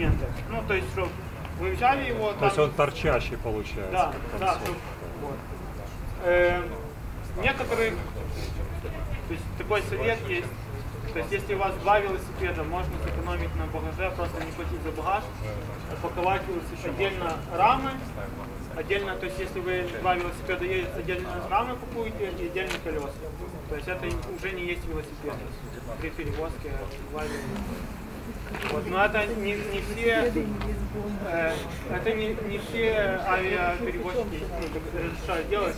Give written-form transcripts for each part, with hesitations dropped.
элементы. Ну, то есть, чтобы вы взяли его... Там... То есть он торчащий получается. Да, да. Вот. Некоторые, то есть такой совет есть, то есть если у вас два велосипеда, можно сэкономить на багаже, просто не платить за багаж, упаковать отдельно рамы, отдельно, то есть если вы два велосипеда едете, отдельно рамы купуете и отдельно колеса. То есть это уже не есть велосипед при перевозке два велосипеда. Вот, но это не все авиаперевозчики разрешают делать.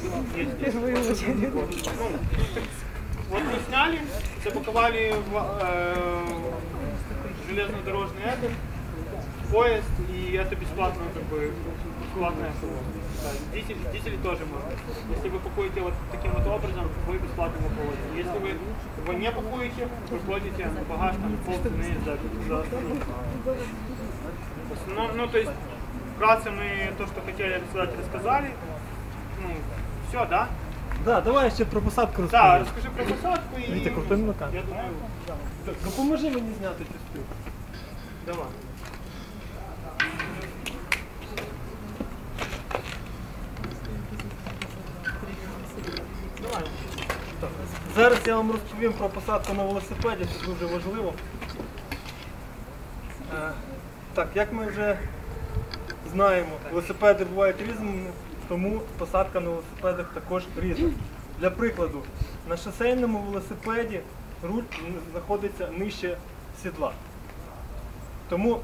Вот мы сняли, запаковали в железнодорожный поезд, и это бесплатно, как бы, бесплатная дизель тоже можно. Если вы пакуете вот таким вот образом, вы бесплатно его проводите. Если вы его не пакуете, вы платите багаж там полцены за ну, то есть, вкратце мы то, что хотели рассказать, рассказали. Ну, все, да? Да, давай ще про посадку розкажи. Так, розкажи про посадку і... Вітя, крути на камеру. Я думаю... Допоможи мені зняти цю співку. Давай. Давай. Так. Зараз я вам розповім про посадку на велосипеді, це дуже важливо. Так, як ми вже знаємо, велосипеди бувають різними, тому посадка на велосипедах також різна. Для прикладу, на шосейному велосипеді руль знаходиться нижче сідла. Тому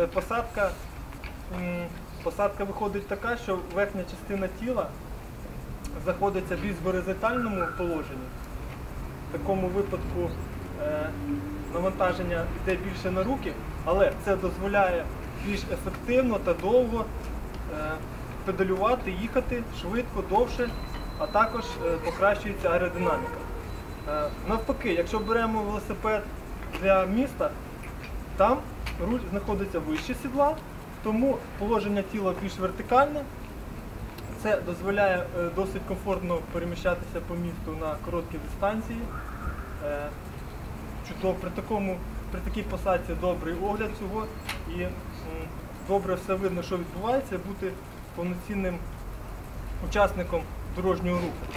посадка виходить така, що верхня частина тіла знаходиться більш в горизонтальному положенні. В такому випадку навантаження йде більше на руки, але це дозволяє більш ефективно та довго педалювати, їхати швидко, довше, а також покращується аеродинаміка. Навпаки, якщо беремо велосипед для міста, там руль знаходиться вище сідла, тому положення тіла більш вертикальне. Це дозволяє досить комфортно переміщатися по місту на короткі дистанції. При такій посадці добрий огляд цього і добре все видно, що відбувається, бути повноцінним учасником дорожнього руху.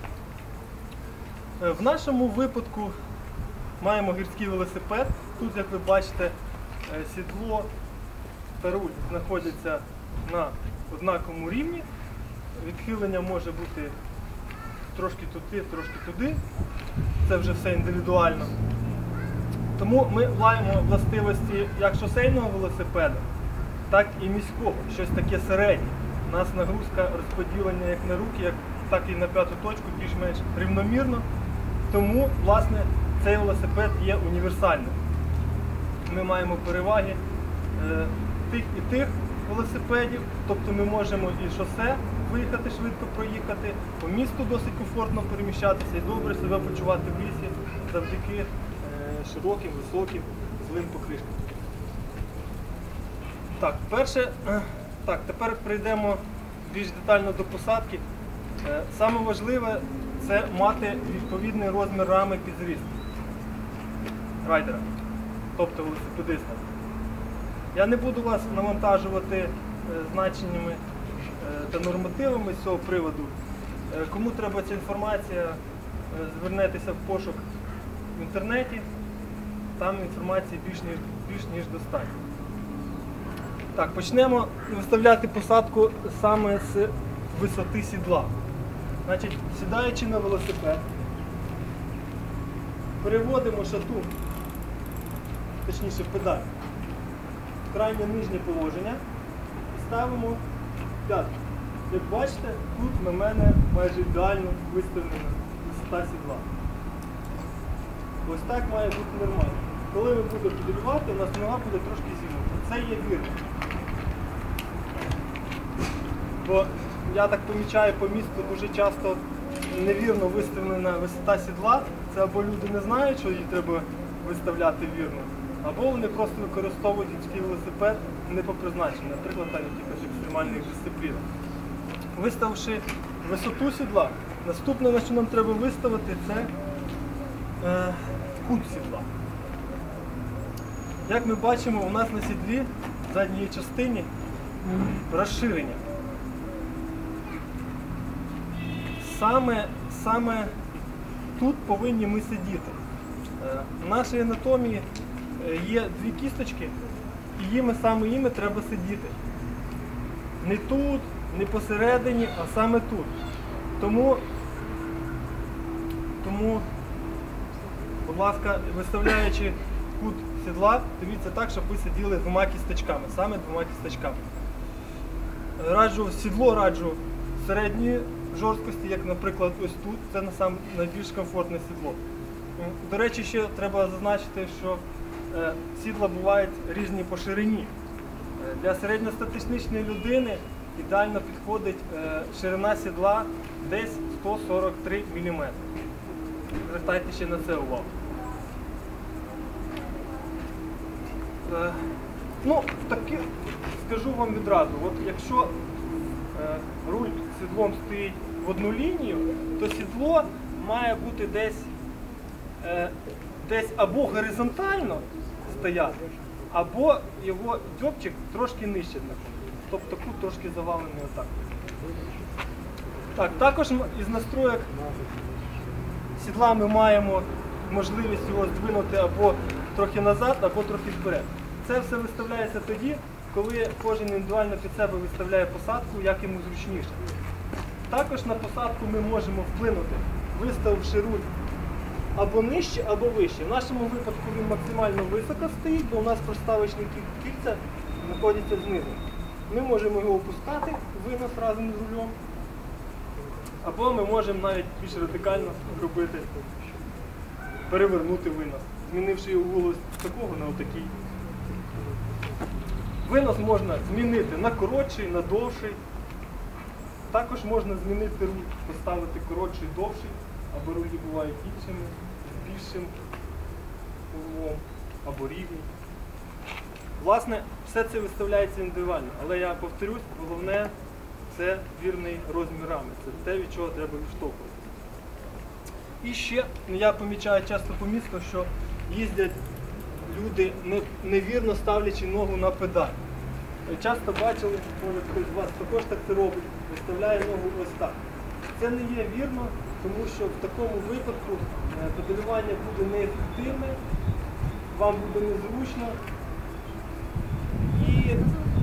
В нашому випадку маємо гірський велосипед. Тут, як ви бачите, сідло та руль знаходяться на однаковому рівні. Відхилення може бути трошки туди, трошки туди. Це вже все індивідуально. Тому ми маємо властивості як шосейного велосипеда, так і міського, щось таке середнє. У нас нагрузка розподілення як на руки, так і на п'яту точку більш-менш рівномірно. Тому, власне, цей велосипед є універсальним. Ми маємо переваги тих і тих велосипедів, тобто ми можемо і шосе виїхати, швидко проїхати, по місту досить комфортно переміщатися і добре себе почувати в лісі завдяки широким, високим, злим покришкам. Так, тепер прийдемо більш детально до посадки. Саме важливе – це мати відповідний розмір рами під зріст райдера, тобто велосипедиста. Я не буду вас навантажувати значеннями та нормативами з цього приводу. Кому треба ця інформація, звернетеся в пошук в інтернеті, там інформації більш ніж достатньо. Так, почнемо виставляти посадку саме з висоти сідла. Значить, сідаючи на велосипед, переводимо шатун, точніше педаль, в крайнє нижнє положення і ставимо п'ятку. Як бачите, тут на мене майже ідеально виставлена висота сідла. Ось так має бути нормально. Коли ми будемо педалювати, у нас нога буде трошки зігнута. Це є вірно. Бо я так помічаю по місту дуже часто невірно виставлена висота сідла. Це або люди не знають, що її треба виставляти вірно, або вони просто використовують гірський велосипед не по призначенню, наприклад, там якихось екстремальних дисциплінах. Виставивши висоту сідла, наступне, на що нам треба виставити, це кут сідла. Як ми бачимо, у нас на сідлі задній частині розширення. Саме тут повинні ми сидіти. В нашій анатомії є дві кісточки, і саме іми треба сидіти. Не тут, не посередині, а саме тут. Тому, будь ласка, виставляючи кут сідла, дивіться так, щоб ви сиділи двома кісточками, саме двома кісточками. Сідло раджу середньої жорсткості, як, наприклад, ось тут, це найбільш комфортне сідло. До речі, ще треба зазначити, що сідла бувають різні по ширині. Для середньостатистичної людини ідеально підходить ширина сідла десь 143 мм. Звертайте ще на це увагу. Скажу вам відразу, от якщо руль з сідлом стоїть в одну лінію, то сідло має бути десь або горизонтально стояти, або його дзьобчик трошки нижче. Тобто кут трошки завалений отак. Так, також із настроєк сідла ми маємо можливість його здвинути або трохи назад, або трохи вперед. Це все виставляється тоді, коли кожен індивідуально під себе виставляє посадку, як йому зручніше. Також на посадку ми можемо вплинути, виставивши руль або нижче, або вище. В нашому випадку він максимально високо стоїть, бо у нас проставочні кільця знаходяться знизу. Ми можемо його опускати, винос разом з рулем, або ми можемо навіть більш радикально робити, перевернути винос, змінивши його вулиць з такого на отакий. Винос можна змінити на коротший, на довший. Також можна змінити руль, поставити коротший, довший, або рулі бувають іншими, з більшим углом, або рівні. Власне, все це виставляється індивідуально, але я повторюсь, головне це вірний розмір рами, це те, від чого треба відштовхувати. І ще я помічаю часто по місту, що їздять люди, невірно ставлячи ногу на педаль. Часто бачили, може хтось з вас також так це робить, виставляє ногу ось так. Це не є вірно, тому що в такому випадку педалювання буде неефективне, вам буде незручно. І,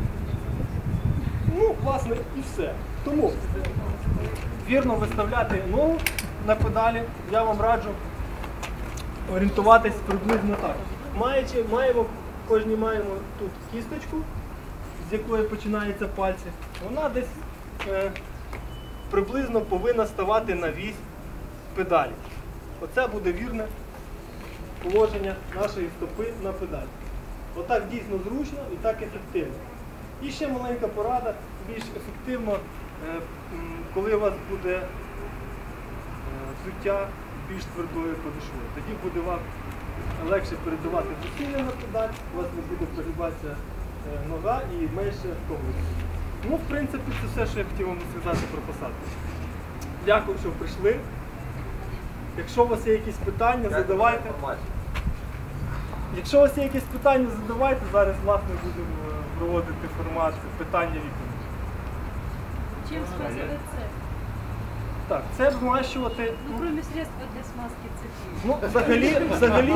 власне, і все. Тому вірно виставляти ногу на педалі, я вам раджу орієнтуватись приблизно так. Кожні маємо тут кісточку, з якої починаються пальці. Вона десь приблизно повинна ставати на вісь педалі. Оце буде вірне положення нашої стопи на педалі. Отак дійсно зручно і так ефективно. І ще маленька порада, більш ефективно, коли у вас буде взуття більш твердою подошвою. Тоді буде вам легше передавати зусилля на педаль, у вас не буде прогибатися нога і менше втомлюватися. В принципі, це все, що я хотів вам сказати про посадку. Дякую, що прийшли. Якщо у вас є якісь питання, задавайте. Якщо у вас є якісь питання, задавайте. Зараз, власне, будемо проводити формат питання-відповіді. Чим смазувати це? Так, це змащувати. Кроме средства для смазки цепи. Взагалі,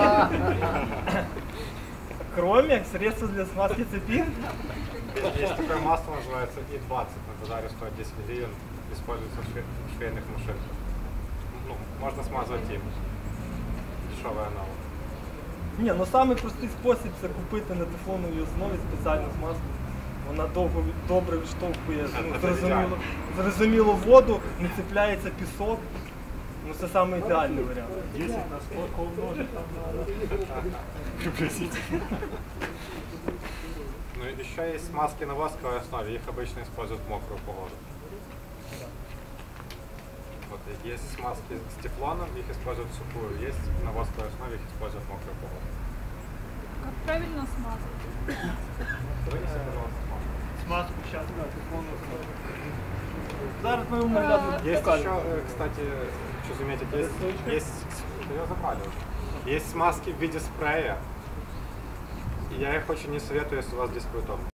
кроме средства для смазки цепи. Есть такое масло, называется И-20, на базаре стоит 10 гривен, используется в швейных машинках. Можно смазывать им. Дешевый аналог. Самий простий спосіб це купити на тефлоновій основі спеціальну смазку. Вона добре відштовхує, зрозуміло, воду, не цепляється пісок. Це самий ідеальний варіант. 10 на сколько умножить там надо? Приблизительно. Еще есть смазки на восковой основе, их обычно используют в мокрую погоду. Вот, есть смазки с тефлоном, их используют в сухую, есть на восковой основе, их используют в мокрую погоду. Как правильно смазать? Вынеси, пожалуйста, смазку. Смазку зараз, тефлонову смазку. Зараз ми наглядно Есть покажемо. еще, кстати, хочу заметить, есть ее забрали уже. Есть смазки в виде спрея. И я их очень не советую, если у вас дискует опыт.